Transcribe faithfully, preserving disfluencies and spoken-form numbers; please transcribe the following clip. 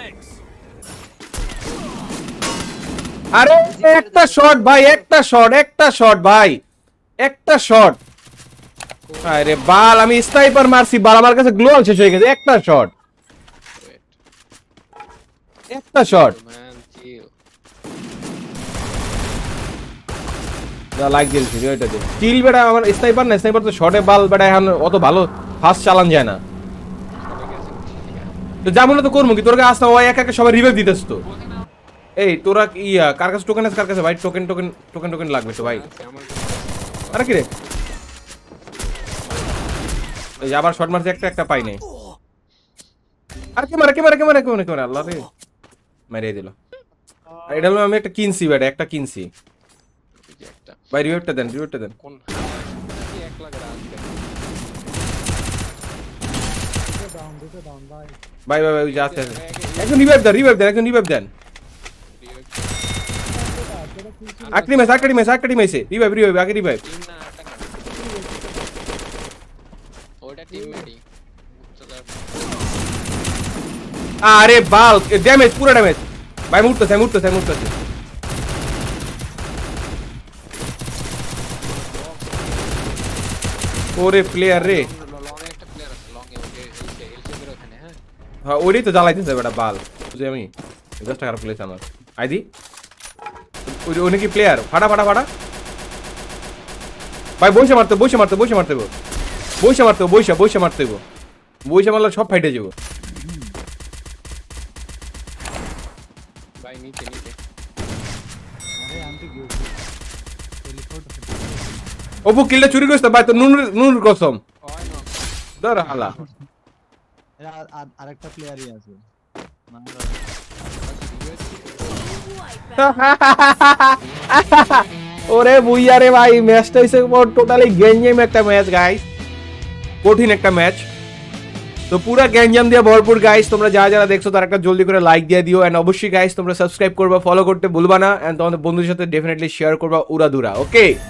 আরে একটা শট ভাই, একটা শট, একটা শট ভাই, একটা শট। আরে বাল, আমি স্নাইপার মারছি বাল, আমার কাছে গ্লোয়াল শেষ হয়ে গেছে। একটা শট, একটা শট। লাইক দিয়েছি ওইটাতে কিল বেটা। আমার স্নাইপার না, স্নাইপার তো শটে বাল বেটা, এখন অত ভালো ফাস্ট চালান যায় না। তো যেমন তো করবো কি, তোর কাছে আসতে ওই একা একা সবাই রিভাইভ দিতেছ তো। এই তোরা ইয়া কার কাছে টোকেন আছে, কার কাছে ভাই টোকেন টোকেন টোকেন টোকেন লাগবে তো ভাই। আরে কি রে, এই আবার শট মারছে, একটা একটা পাই নাই। আর কে মারে কে মারে কে মারে কে মারে কে মারে, আল্লাহ রে মেরে দিল। এটা হলো আমি একটা কিনছি বেটা, একটা কিনছি ভাই। রিভাইভটা দেন, রিভাইভটা দেন। কোন এক লাখ রাখবে ডাউন দিতে ডাউন ভাই। ভাই ভাই ভাই যাচ্ছে, একজন রিভাইভ দেন, রিভাইভ দেন, একজন রিভাইভ দেন। আকড়ি মেস আকড়ি মেস আকড়ি মেসে রিভাইভ রিভাইভ আগে রিভাইভ। ওটা টিমমেটই। আরে বাল ড্যামেজ, পুরো ড্যামেজ ভাই। মুড়তেছে মুড়তেছে মুড়তেছে। ওরে প্লেয়ার রে, হ্যাঁ ওরই তো জ্বালাইতেছে বেটা বাল। বুঝি আমি দশ টাকার প্লেস আমার আইদি। ওই নাকি প্লেয়ার, ফাটা ফাটা ফাটা ভাই। বসে মারতে বসে মারতে বসে মারতে বসে মারতে বসে বসে মারতে বসে মারলে সব ফাইটে যাবো ভাই। নিচে নিচে ওপো কিলটা চুরি করছ ভাই, তো নুন নুন কসম ধর হালা। আরেকটা প্লেয়ারই আছে। ওরে বুইয়া রে ভাই, ম্যাচটা হইছে টোটালি গেঞ্জাম একটা ম্যাচ গাইস, কঠিন একটা ম্যাচ। তো পুরো গেঞ্জাম দিয়ে ভরপুর গাইস। তোমরা যারা যারা দেখছো তারা একটা জলদি করে লাইক দিয়ে দিও, এন্ড অবশ্যই গাইস তোমরা সাবস্ক্রাইব করবা, ফলো করতে ভুলবা না, এন্ড তোমাদের বন্ধুদের সাথে ডেফিনেটলি শেয়ার করবা উড়াদুরা। ওকে।